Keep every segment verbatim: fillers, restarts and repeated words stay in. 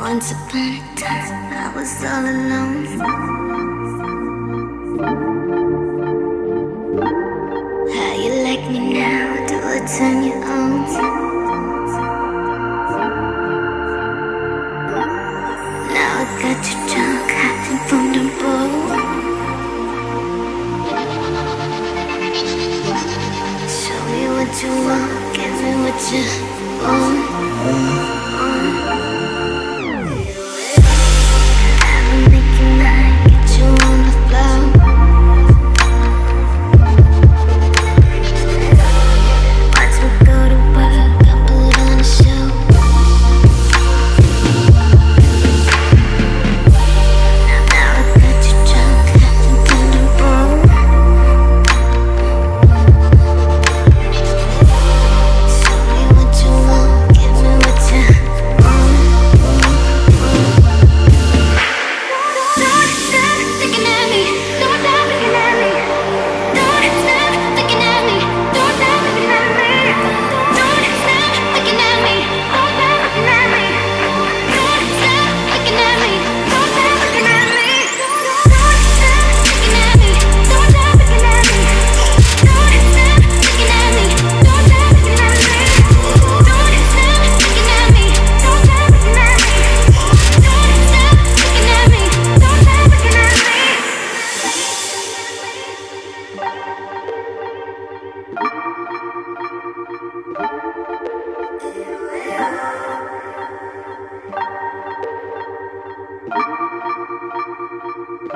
Once upon a time, I was all alone. How you like me now? Do I turn you on? Now I got you drunk, hiding from the boat. Show me what you want, give me what you want.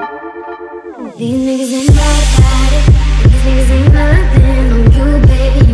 These niggas ain't about it. These niggas ain't nothing on you, baby.